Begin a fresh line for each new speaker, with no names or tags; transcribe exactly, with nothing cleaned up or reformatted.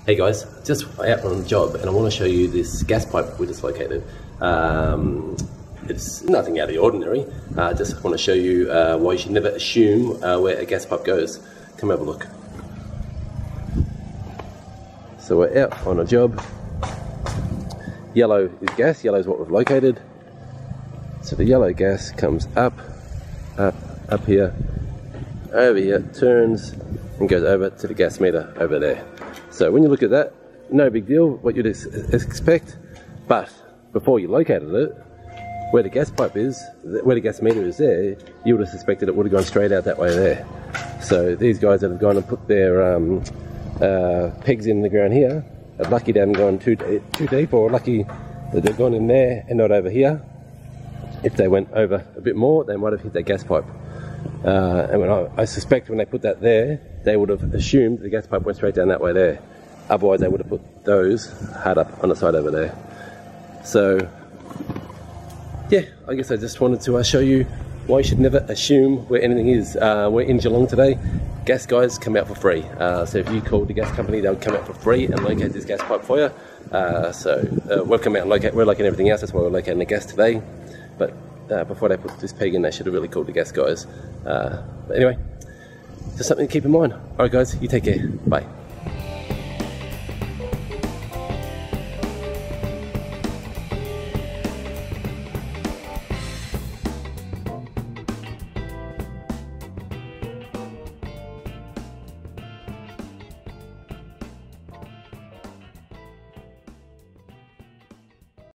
Hey guys, just out on the job and I want to show you this gas pipe we just located. Um, it's nothing out of the ordinary. I uh, just want to show you uh, why you should never assume uh, where a gas pipe goes. Come have a look. So we're out on a job. Yellow is gas, yellow is what we've located. So the yellow gas comes up, up, up here, over here, turns and goes over to the gas meter over there. So when you look at that, no big deal, what you'd ex expect, but before you located it, where the gas pipe is, where the gas meter is there, you would have suspected it would have gone straight out that way there. So these guys that have gone and put their um, uh, pegs in the ground here, are lucky they haven't gone too, too deep, or lucky that they've gone in there and not over here. If they went over a bit more, they might have hit that gas pipe. Uh, and when I, I suspect when they put that there, they would have assumed the gas pipe went straight down that way there. Otherwise they would have put those hard up on the side over there. So yeah, I guess I just wanted to uh, show you why you should never assume where anything is. Uh, we're in Geelong today. Gas guys come out for free. Uh, so if you call the gas company, they'll come out for free and locate this gas pipe for you. Uh, so uh, we've come out and locate, we're locating everything else, that's why we're locating the gas today. But uh, before they put this peg in, they should have really called the gas guys. Uh, but anyway, just something to keep in mind. Alright guys, you take care. Bye.